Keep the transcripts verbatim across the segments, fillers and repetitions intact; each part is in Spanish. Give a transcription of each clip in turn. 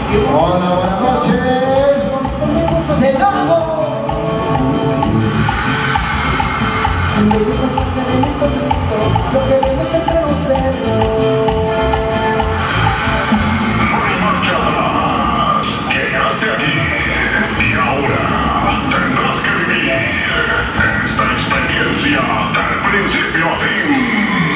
Hola, buenas noches. De nuevo. Lo que vemos entre nosotros. Marcha atrás, llegaste aquí y ahora tendrás que vivir esta experiencia del principio a fin.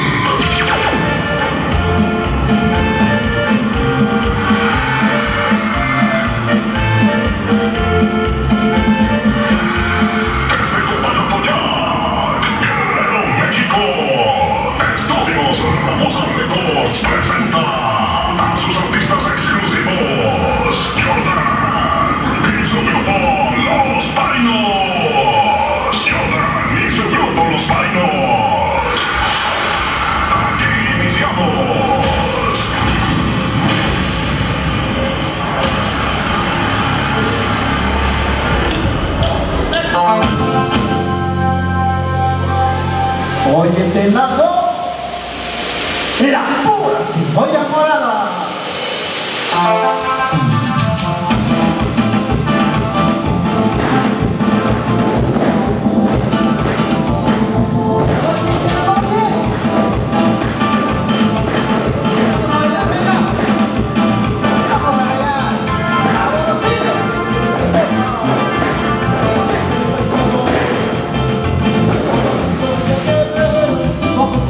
Desde Copayapoyac, Guerrero, México, Estudios Ramosa Records presenta a sus artistas exclusivos, Jordan y su grupo Los Painos. Jordan y su grupo Los Painos. Aquí iniciamos. Oye, te mando la pura cebolla morada. Vamos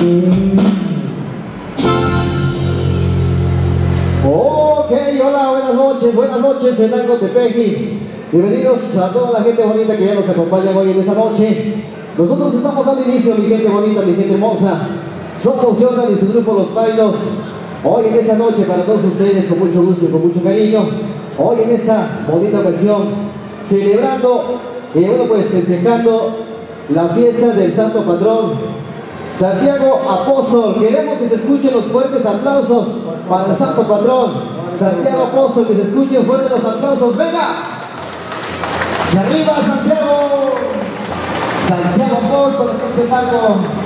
Ok, hola, buenas noches, buenas noches en Algo Tepeji. Bienvenidos a toda la gente bonita que ya nos acompaña hoy en esta noche. Nosotros estamos dando inicio, mi gente bonita, mi gente hermosa. Somos Jordan y su grupo Los Painos. Hoy en esta noche para todos ustedes, con mucho gusto y con mucho cariño. Hoy en esta bonita ocasión, celebrando y bueno pues festejando la fiesta del Santo Patrón, Santiago Apóstol. Queremos que se escuchen los fuertes aplausos para el Santo Patrón, Santiago Apóstol, que se escuchen fuertes los aplausos. ¡Venga! ¡Y arriba Santiago! Santiago Apóstol, respetando.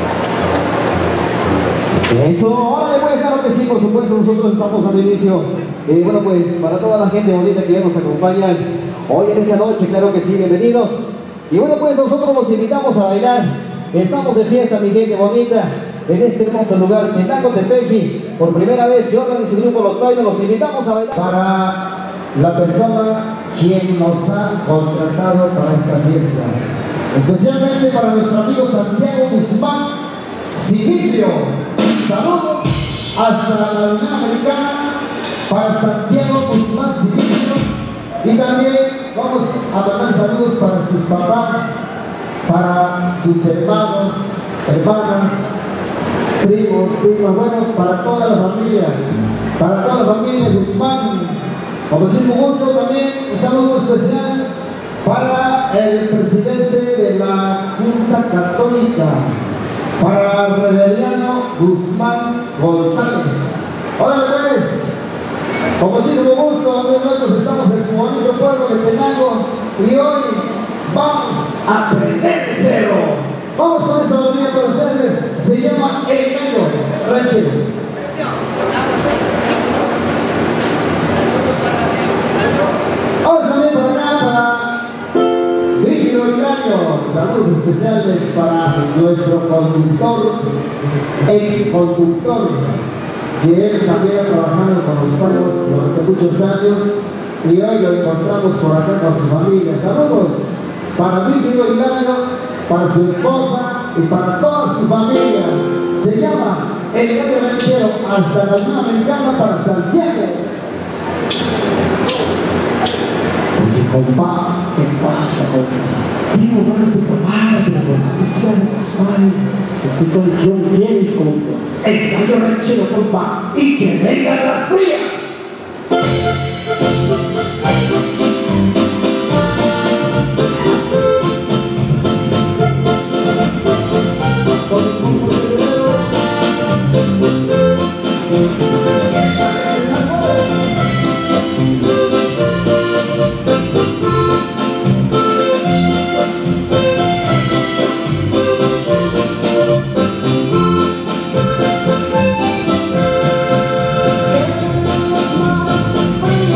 Eso, órale pues, claro que sí, por supuesto, nosotros estamos dando inicio. Eh, bueno pues, para toda la gente bonita que ya nos acompaña hoy en esta noche, claro que sí, bienvenidos. Y bueno pues, nosotros los invitamos a bailar. Estamos de fiesta, mi gente bonita, en este hermoso lugar, en Algo Tepeji. Por primera vez, Jordan y su grupo Los Painos, los invitamos a bailar. Para la persona quien nos ha contratado para esta fiesta, especialmente para nuestro amigo Santiago Guzmán Silvio. Saludos hasta la Unión Americana para Santiago Guzmán Silvio. Y también vamos a mandar saludos para sus papás, para sus hermanos, hermanas, primos, primos, bueno, para toda la familia, para toda la familia Guzmán. Con muchísimo gusto también un saludo especial para el presidente de la Junta Católica, para Reveriano Guzmán González. Órale pues, con muchísimo gusto, nosotros estamos en su bonito pueblo de Tenango y hoy vamos a aprender de cero. Vamos con esta melodía para ustedes, se llama El Gallo Ranchero. Vamos también por acá para Vígido Hilario. Saludos especiales para nuestro conductor, ex conductor, que él también ha trabajado con los Painos durante muchos años y hoy lo encontramos por acá con su familia. Saludos para Vígido Hilario, para su esposa y para toda su familia. Se llama El Gallo Ranchero, hasta la Unión Americana para Santiago. Oye, compa, ¿qué pasa, compa? Digo, vas a tomar, pero ¿qué condición tienes, compa? El Gallo Ranchero, compa, y que vengan las frías. Thank you.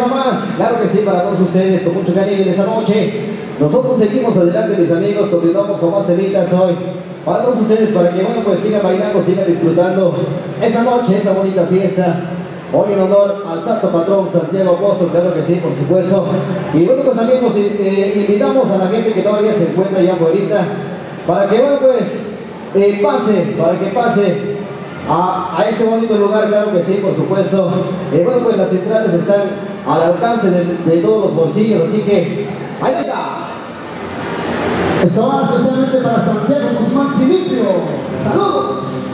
tema más, claro que sí, para todos ustedes, con mucho cariño en esta noche. Nosotros seguimos adelante, mis amigos, continuamos con más temitas hoy. Para todos ustedes, para que, bueno, pues sigan bailando, sigan disfrutando esta noche, esta bonita fiesta. Hoy en honor al santo patrón Santiago Apóstol, claro que sí, por supuesto. Y bueno, pues amigos, eh, invitamos a la gente que todavía se encuentra allá afuera, para que, bueno, pues, eh, pase, para que pase a, a ese bonito lugar, claro que sí, por supuesto. Eh, bueno, pues las entradas están al alcance de, de todos los bolsillos, así que ahí está. Esto va especialmente para Santiago Guzmán Cimitrio. ¡Saludos!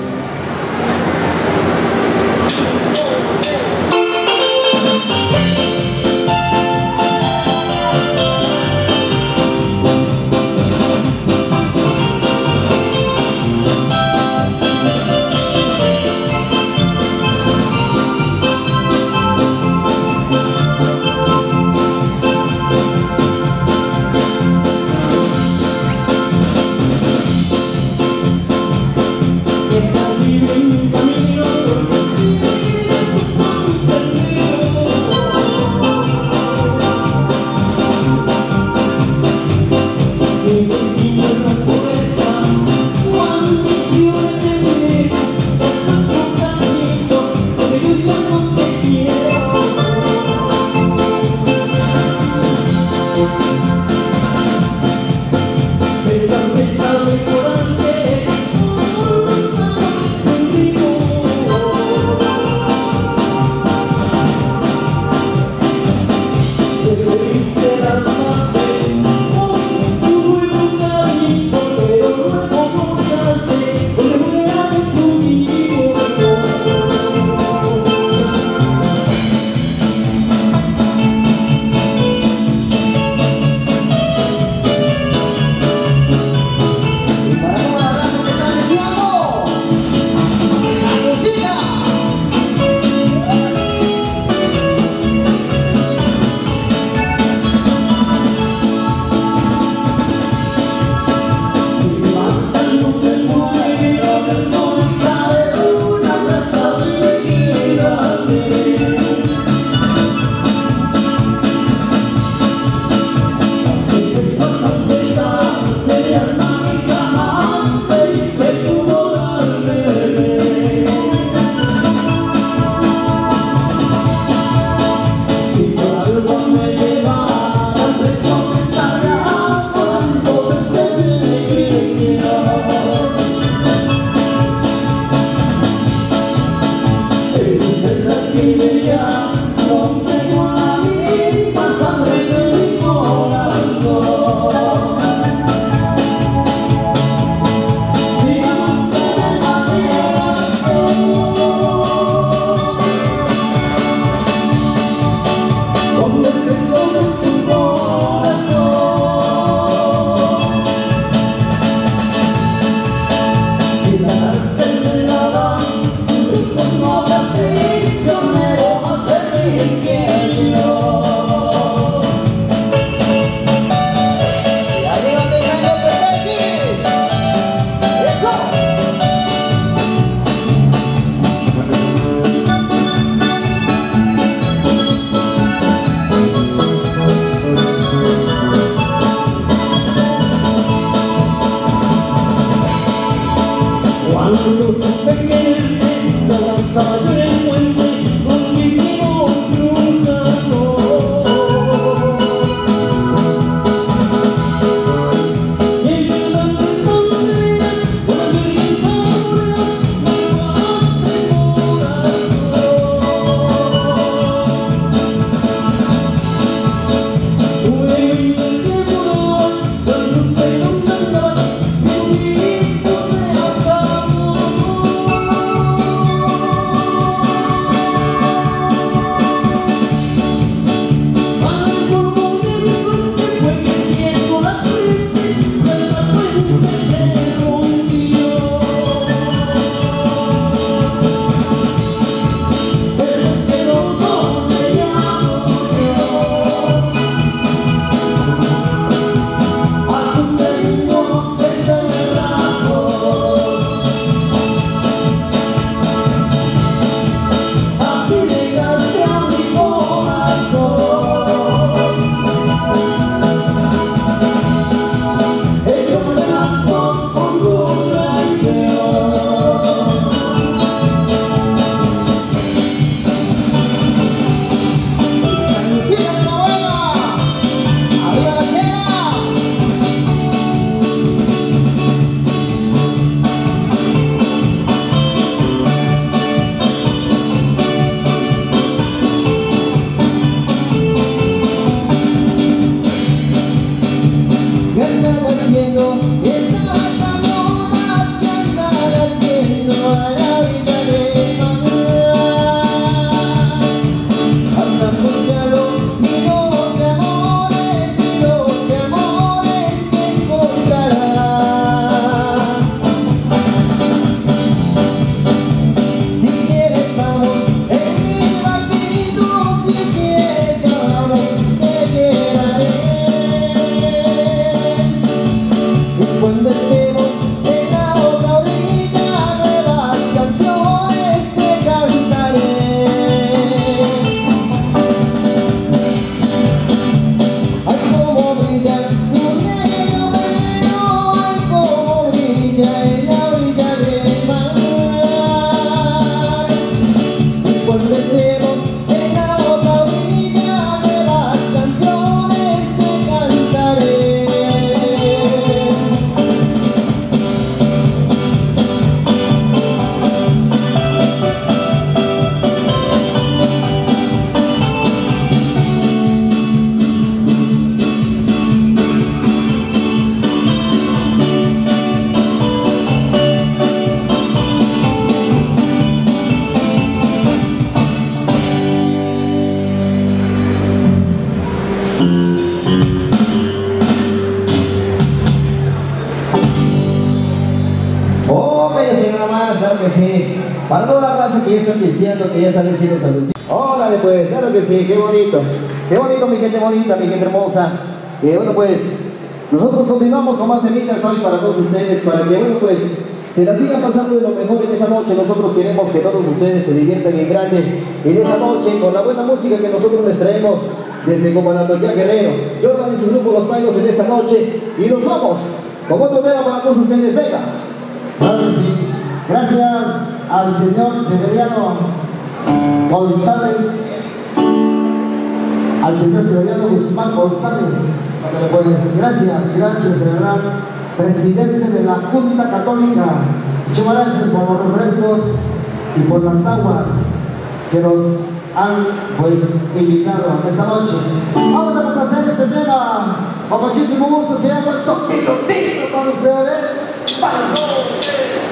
más, claro que sí. Para toda la raza que ya está cristiano, que ya está diciendo salud. Órale pues, claro que sí, qué bonito. Qué bonito, mi gente bonita, mi gente hermosa. Y bueno pues, nosotros continuamos con más semitas hoy para todos ustedes, para que bueno pues, se la sigan pasando de lo mejor en esa noche. Nosotros queremos que todos ustedes se diviertan en grande en esa noche con la buena música que nosotros les traemos desde Comandante ya Guerrero. Jordan y su grupo Los Pailos en esta noche y nos vamos con otro tema para todos ustedes. Venga. Claro que sí. Gracias al señor Severiano González, al señor Severiano Guzmán González. Pues gracias, gracias de verdad, presidente de la Junta Católica. Muchas gracias por los refrescos y por las aguas que nos han pues invitado esta noche. Vamos a complacer este tema con muchísimo gusto. Se llama el Sopito Tito con ustedes. Para todos.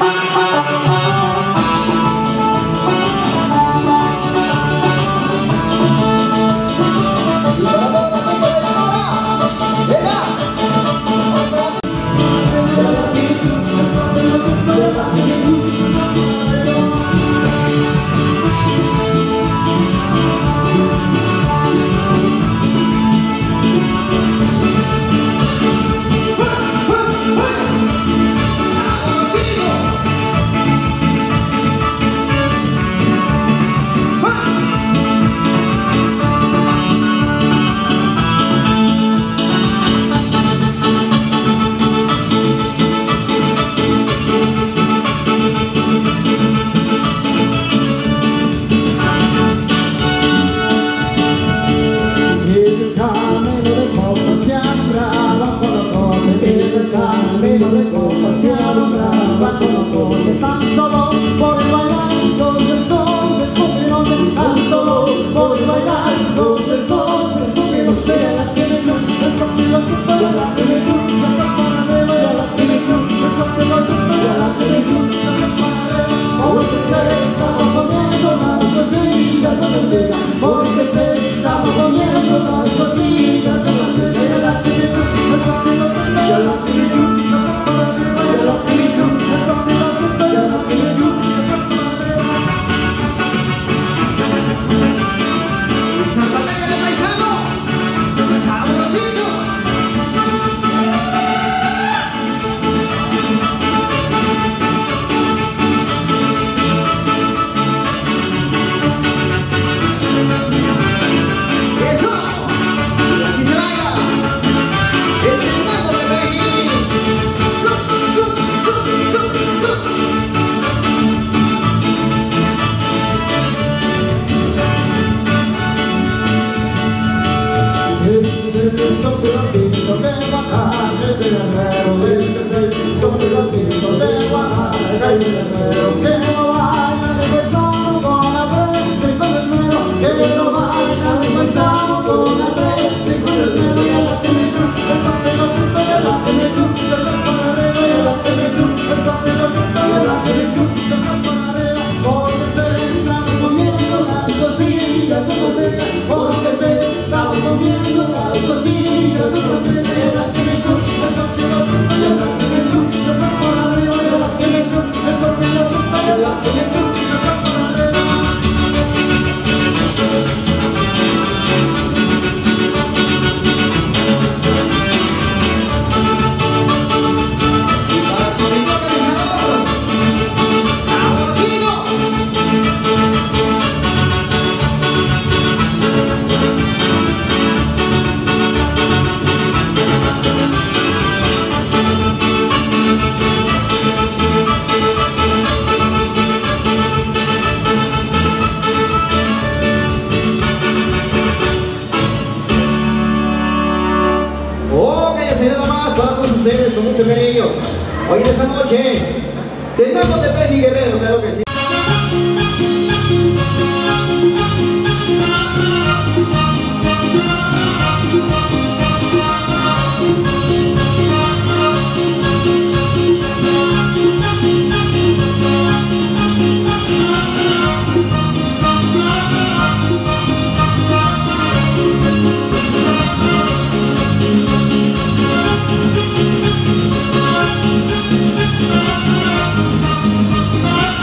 Con mucho cariño, hoy en esta noche, tengamos de Peggy Guerrero, claro que sí. Bye.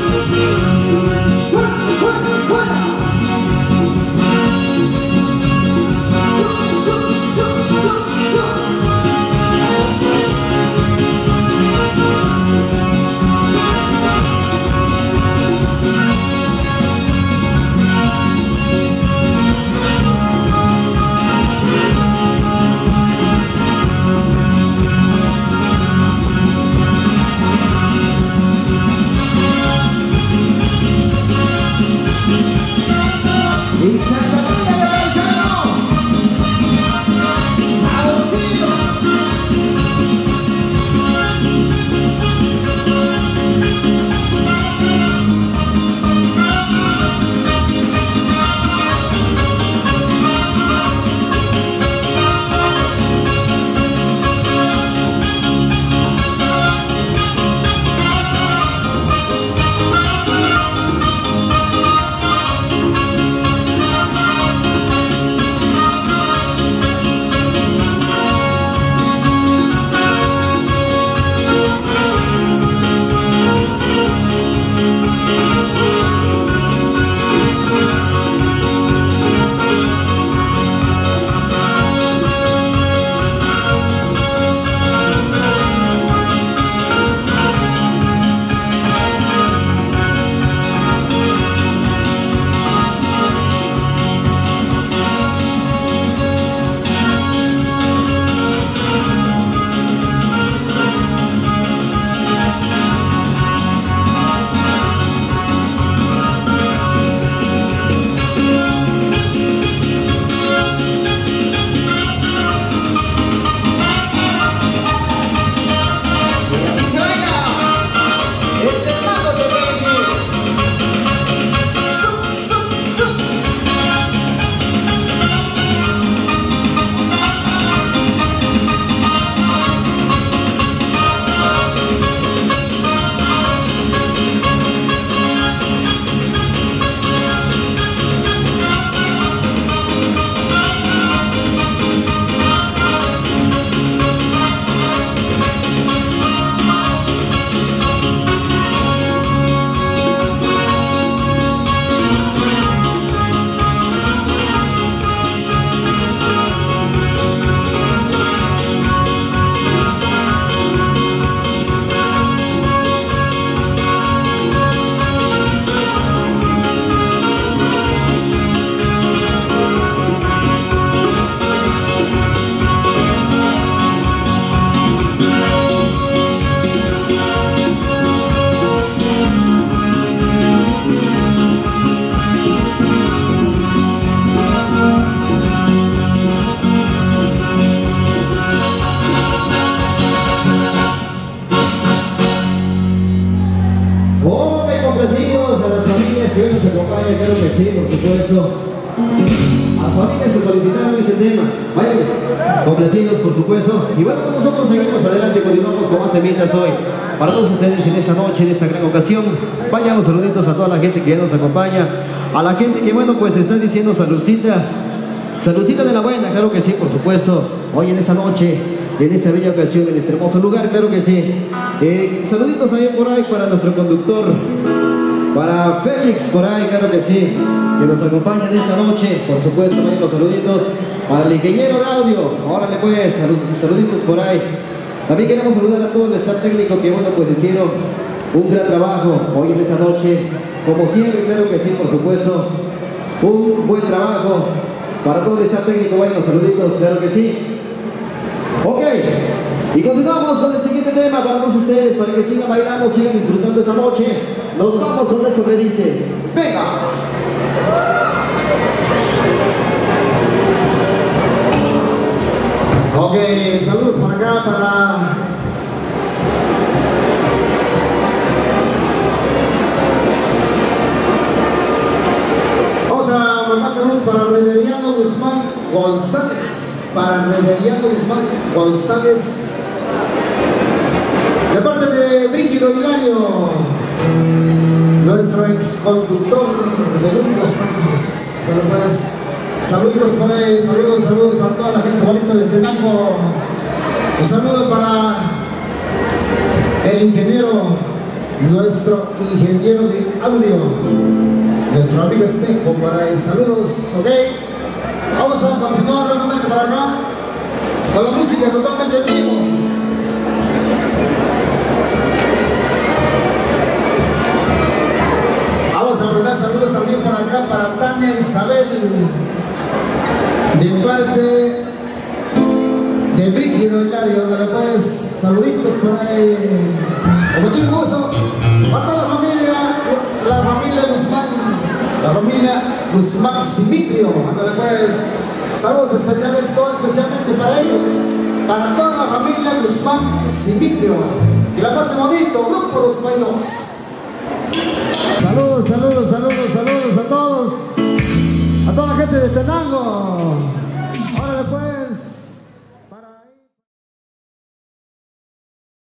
Claro que sí, por supuesto. A familias que solicitaron ese tema, vayan complacidos, por supuesto. Y bueno, nosotros seguimos adelante, continuamos con más temitas hoy para todos ustedes en esta noche, en esta gran ocasión. Vayamos saluditos a toda la gente que ya nos acompaña, a la gente que, bueno, pues está diciendo saludcita, saludcita de la buena, claro que sí, por supuesto. Hoy en esta noche, en esta bella ocasión, en este hermoso lugar, claro que sí. Eh, saluditos también por ahí para nuestro conductor, para Félix por ahí, claro que sí, que nos acompaña en esta noche, por supuesto, también los saluditos para el ingeniero de audio. Órale pues, salud, saluditos por ahí. También queremos saludar a todo el staff técnico que, bueno, pues hicieron un gran trabajo hoy en esta noche, como siempre, claro que sí, por supuesto, un buen trabajo para todo el staff técnico. Vayan los saluditos, claro que sí. Ok, y continuamos con el siguiente tema para todos ustedes, para que sigan bailando, sigan disfrutando esta noche. Nos vamos con eso que dice, ¡venga! Ok, saludos para acá, para... Vamos a mandar saludos para Reveriano Guzmán González, para Reveriano Guzmán González, de parte de Brígido Hilario, nuestro ex conductor de Grupo Santos. Bueno, pues, saludos para él, saludos, saludos para toda la gente bonita de Tenango. Un saludo para el ingeniero nuestro ingeniero de audio, nuestro amigo Espejo, por ahí, saludos, ok. Vamos a continuar nuevamente para acá, con la música totalmente en vivo. Vamos a mandar saludos también por acá para Tania Isabel, de parte de Brígido Hilario, donde le puedes saluditos por ahí. Con mucho gusto, para toda la familia, la familia Guzmán, la familia Guzmán Simitrio, donde le puedes saludos especiales, todo especialmente para ellos, para toda la familia Guzmán Simitrio. Que la pasen bonito, Grupo Los Bailos. Saludos, saludos, saludos, saludos a todos, a toda la gente de Tenango.